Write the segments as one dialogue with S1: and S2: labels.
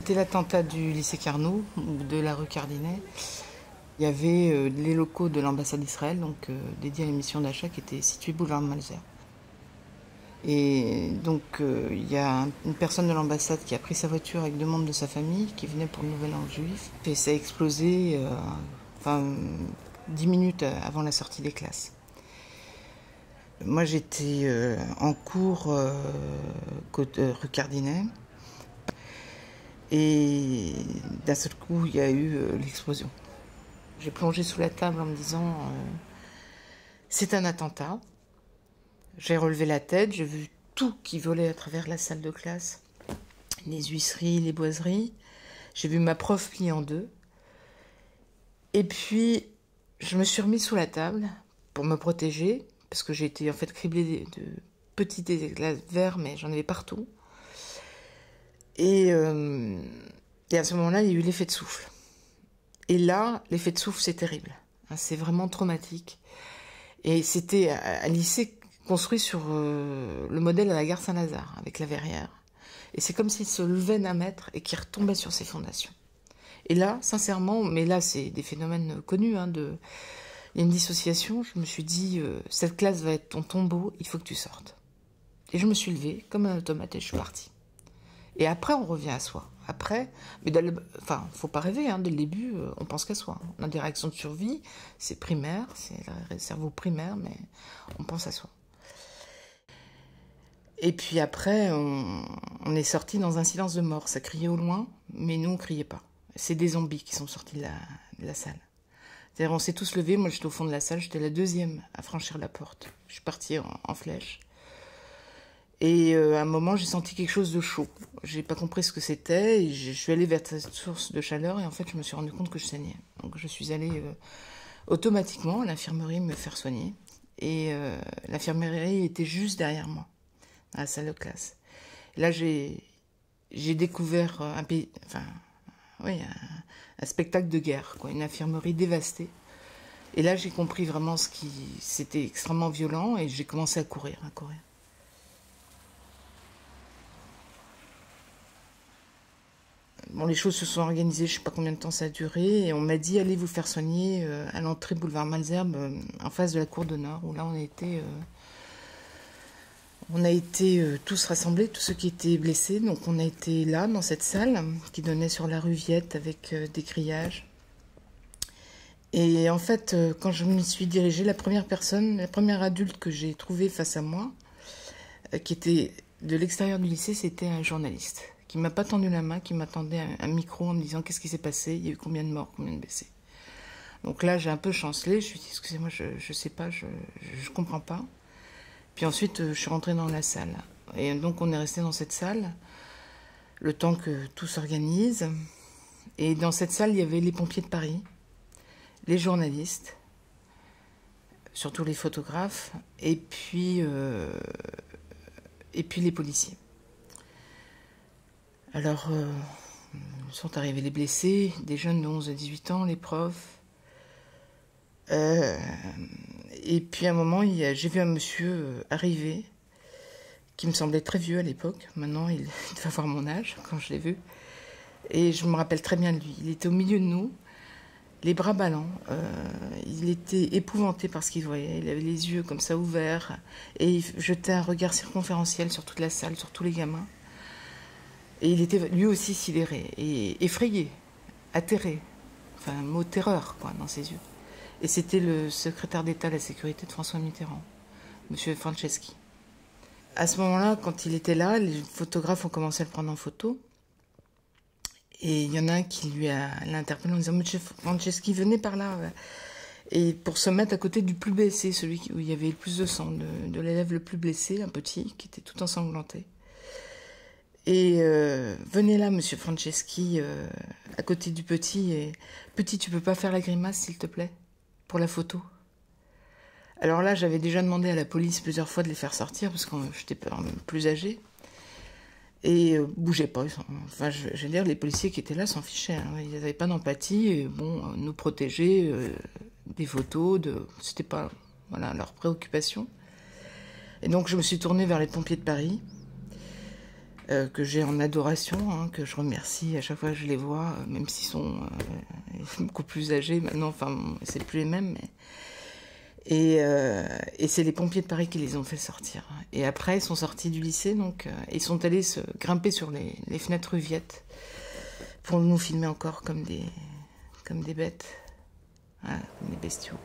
S1: C'était l'attentat du lycée Carnot, de la rue Cardinet. Il y avait les locaux de l'ambassade d'Israël, donc dédiés à l'émission d'achat, qui étaient situés boulevard Malzer. Et donc il y a une personne de l'ambassade qui a pris sa voiture avec 2 membres de sa famille qui venaient pour le Nouvel An juif. Et ça a explosé 10 minutes avant la sortie des classes. Moi j'étais en cours rue Cardinet. Et d'un seul coup, il y a eu l'explosion. J'ai plongé sous la table en me disant c'est un attentat. J'ai relevé la tête, j'ai vu tout qui volait à travers la salle de classe. Les huisseries, les boiseries. J'ai vu ma prof pliée en 2. Et puis, je me suis remise sous la table pour me protéger, parce que j'ai été en fait criblée de petits éclats de verre, mais j'en avais partout. Et à ce moment-là, il y a eu l'effet de souffle. Et là, l'effet de souffle, c'est terrible. C'est vraiment traumatique. Et c'était un lycée construit sur le modèle de la gare Saint-Lazare, avec la verrière. Et c'est comme s'il se levait d'un mètre et qu'il retombait sur ses fondations. Et là, sincèrement, mais là, c'est des phénomènes connus, il y a une dissociation. Je me suis dit, cette classe va être ton tombeau, il faut que tu sortes. Et je me suis levée comme un automate et je suis partie. Et après, on revient à soi. Après, mais faut pas rêver, dès le début, on pense qu'à soi. On a des réactions de survie, c'est primaire, c'est le cerveau primaire, mais on pense à soi. Et puis après, on est sorti dans un silence de mort. Ça criait au loin, mais nous, on criait pas. C'est des zombies qui sont sortis de la salle. C'est-à-dire, on s'est tous levés. Moi, j'étais au fond de la salle. J'étais la 2e à franchir la porte. Je suis partie en flèche. Et à un moment, j'ai senti quelque chose de chaud. J'ai pas compris ce que c'était. Et je suis allée vers cette source de chaleur. Et en fait, je me suis rendu compte que je saignais. Donc, je suis allée automatiquement à l'infirmerie me faire soigner. Et l'infirmerie était juste derrière moi, à la salle de classe. Et là, j'ai découvert un spectacle de guerre, une infirmerie dévastée. Et là, j'ai compris vraiment c'était extrêmement violent et j'ai commencé à courir. Bon, les choses se sont organisées, je sais pas combien de temps ça a duré, et on m'a dit allez vous faire soigner à l'entrée boulevard Malzerbe, en face de la cour d'honneur, où là on a été tous rassemblés, tous ceux qui étaient blessés. Donc on a été là, dans cette salle, qui donnait sur la rue Viette, avec des grillages. Et en fait, quand je m'y suis dirigée, la première adulte que j'ai trouvée face à moi, qui était de l'extérieur du lycée, c'était un journaliste, qui m'a pas tendu la main, qui m'attendait un micro en me disant qu'est-ce qui s'est passé, il y a eu combien de morts, combien de blessés. Donc là, j'ai un peu chancelé, je me suis dit excusez-moi, je sais pas, je comprends pas. Puis ensuite, je suis rentrée dans la salle. Et donc, on est resté dans cette salle, le temps que tout s'organise. Et dans cette salle, il y avait les pompiers de Paris, les journalistes, surtout les photographes, et puis les policiers. Alors, sont arrivés les blessés, des jeunes de 11 à 18 ans, les profs. Et puis à un moment, j'ai vu un monsieur arriver, qui me semblait très vieux à l'époque. Maintenant, il devait avoir mon âge quand je l'ai vu. Et je me rappelle très bien de lui. Il était au milieu de nous, les bras ballants. Il était épouvanté par ce qu'il voyait. Il avait les yeux comme ça ouverts. Et il jetait un regard circonférentiel sur toute la salle, sur tous les gamins. Et il était lui aussi sidéré et effrayé, atterré. Enfin, un mot terreur, dans ses yeux. Et c'était le secrétaire d'État à la sécurité de François Mitterrand, M. Franceschi. À ce moment-là, quand il était là, les photographes ont commencé à le prendre en photo. Et il y en a un qui l'a interpellé en disant « Monsieur Franceschi, venez par là !» Et pour se mettre à côté du plus blessé, celui où il y avait le plus de sang, de l'élève le plus blessé, un petit, qui était tout ensanglanté. Et venez là, Monsieur Franceschi, à côté du petit. Et petit, tu peux pas faire la grimace, s'il te plaît, pour la photo. Alors là, j'avais déjà demandé à la police plusieurs fois de les faire sortir, parce que j'étais plus âgée. Et bougeaient pas. Enfin, je veux dire, les policiers qui étaient là s'en fichaient. Ils n'avaient pas d'empathie. Et bon, nous protéger des photos, c'était pas leur préoccupation. Et donc, je me suis tournée vers les pompiers de Paris. que j'ai en adoration, hein, que je remercie à chaque fois que je les vois, même s'ils sont beaucoup plus âgés maintenant, enfin, c'est plus les mêmes. Et c'est les pompiers de Paris qui les ont fait sortir. Et après, ils sont sortis du lycée, donc ils sont allés se grimper sur les fenêtres Viettes pour nous filmer encore comme des bêtes, voilà, comme des bestiaux.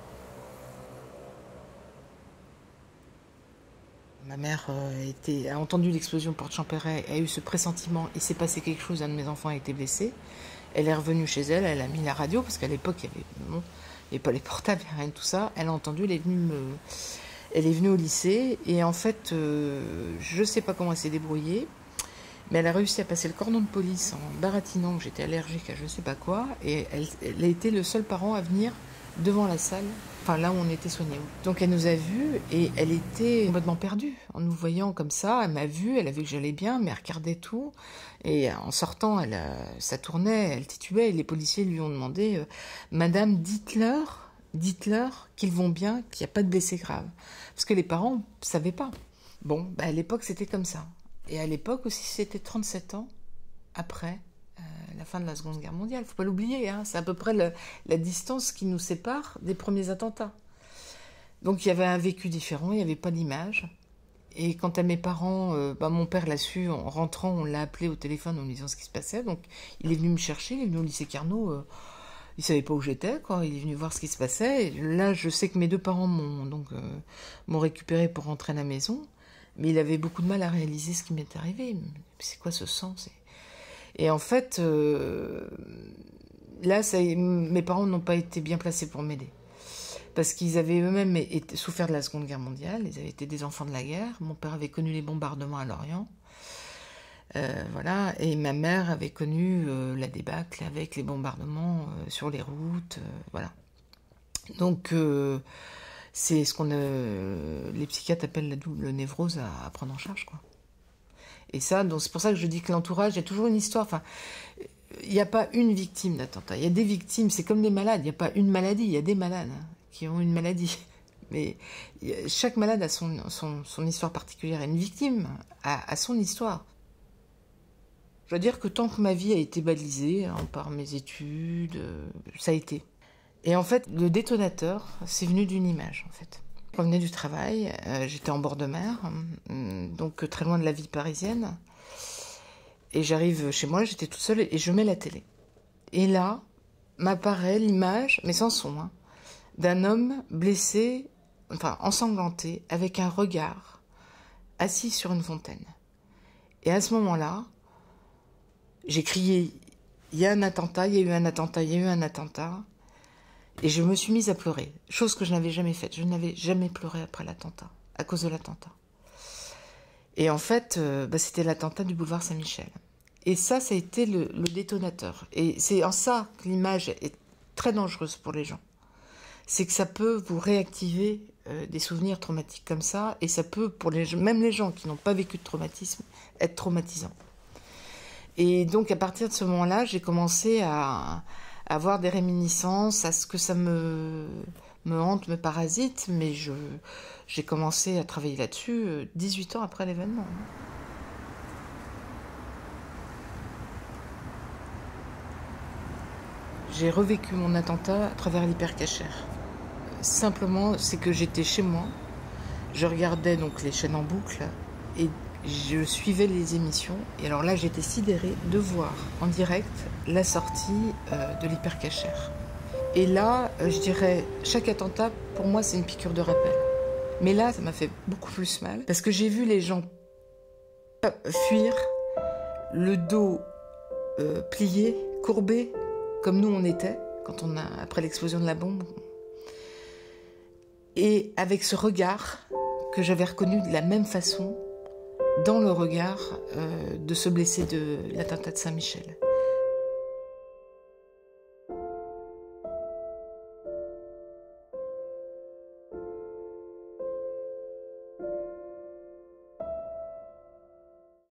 S1: Ma mère a entendu l'explosion porte Champéret, a eu ce pressentiment, il s'est passé quelque chose, un de mes enfants a été blessé. Elle est revenue chez elle, elle a mis la radio, parce qu'à l'époque, il n'y avait pas les portables, rien de tout ça. Elle a entendu, elle est venue au lycée, et en fait, je ne sais pas comment elle s'est débrouillée, mais elle a réussi à passer le cordon de police en baratinant que j'étais allergique à je ne sais pas quoi, et elle a été le seul parent à venir devant la salle, enfin là où on était soignés. Donc elle nous a vus et elle était complètement perdue. En nous voyant comme ça, elle m'a vue, elle a vu que j'allais bien, mais elle regardait tout. Et en sortant, ça tournait, elle titubait, et les policiers lui ont demandé Madame, dites-leur qu'ils vont bien, qu'il n'y a pas de blessés graves. Parce que les parents ne savaient pas. Bon, à l'époque, c'était comme ça. Et à l'époque aussi, c'était 37 ans après la fin de la Seconde Guerre mondiale. Faut pas l'oublier, hein. C'est à peu près la distance qui nous sépare des premiers attentats. Donc il y avait un vécu différent, il n'y avait pas d'image. Et quant à mes parents, mon père l'a su en rentrant, on l'a appelé au téléphone en lui disant ce qui se passait. Donc il est venu me chercher, il est venu au lycée Carnot. Il savait pas où j'étais, quoi. Il est venu voir ce qui se passait. Et là, je sais que mes deux parents m'ont récupéré pour rentrer à la maison. Mais il avait beaucoup de mal à réaliser ce qui m'était arrivé. C'est quoi ce sang? Et en fait, là, mes parents n'ont pas été bien placés pour m'aider. Parce qu'ils avaient eux-mêmes souffert de la Seconde Guerre mondiale. Ils avaient été des enfants de la guerre. Mon père avait connu les bombardements à Lorient. Voilà. Et ma mère avait connu la débâcle avec les bombardements sur les routes. Voilà. Donc, c'est ce les psychiatres appellent la double névrose à prendre en charge, quoi. Et ça, donc c'est pour ça que je dis que l'entourage, il y a toujours une histoire. Enfin, il n'y a pas une victime d'attentat. Il y a des victimes, c'est comme les malades. Il n'y a pas une maladie, il y a des malades qui ont une maladie. Mais chaque malade a son histoire particulière. Et une victime a son histoire. Je dois dire que tant que ma vie a été balisée par mes études, ça a été. Et en fait, le détonateur, c'est venu d'une image, en fait. Je revenais du travail, j'étais en bord de mer, donc très loin de la vie parisienne. Et j'arrive chez moi, j'étais toute seule et je mets la télé. Et là, m'apparaît l'image, mais sans son, hein, d'un homme blessé, enfin ensanglanté, avec un regard, assis sur une fontaine. Et à ce moment-là, j'ai crié, il y a un attentat, il y a eu un attentat, il y a eu un attentat. Et je me suis mise à pleurer, chose que je n'avais jamais faite. Je n'avais jamais pleuré après l'attentat, à cause de l'attentat. Et en fait, c'était l'attentat du boulevard Saint-Michel. Et ça a été le détonateur. Et c'est en ça que l'image est très dangereuse pour les gens. C'est que ça peut vous réactiver des souvenirs traumatiques comme ça, et ça peut, pour même les gens qui n'ont pas vécu de traumatisme, être traumatisant. Et donc à partir de ce moment-là, j'ai commencé à avoir des réminiscences, à ce que ça me hante, me parasite, mais j'ai commencé à travailler là-dessus 18 ans après l'événement. J'ai revécu mon attentat à travers l'hypercachère. Simplement, c'est que j'étais chez moi, je regardais donc les chaînes en boucle et je suivais les émissions. Et alors là, j'étais sidérée de voir en direct la sortie de l'hypercachère. Et là, je dirais, chaque attentat, pour moi, c'est une piqûre de rappel. Mais là, ça m'a fait beaucoup plus mal, parce que j'ai vu les gens fuir, le dos plié, courbé, comme nous on était, après l'explosion de la bombe. Et avec ce regard que j'avais reconnu de la même façon dans le regard de ce blessé de l'attentat de Saint-Michel.